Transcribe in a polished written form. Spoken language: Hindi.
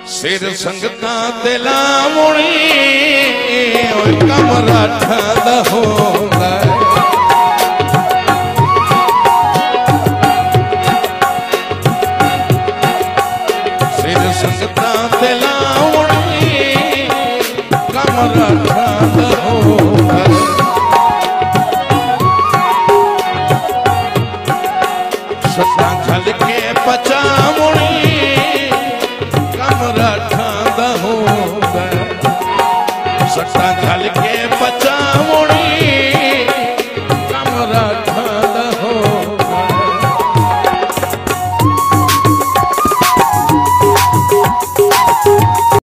सिर संगता दिला मुणी कमरा ठंड होंदा सिर संगता दिला मुणी कमरा ठंड होंदा सत्ता खल के पचा मुणी कमरा ठंड होंदा सट्टा खल के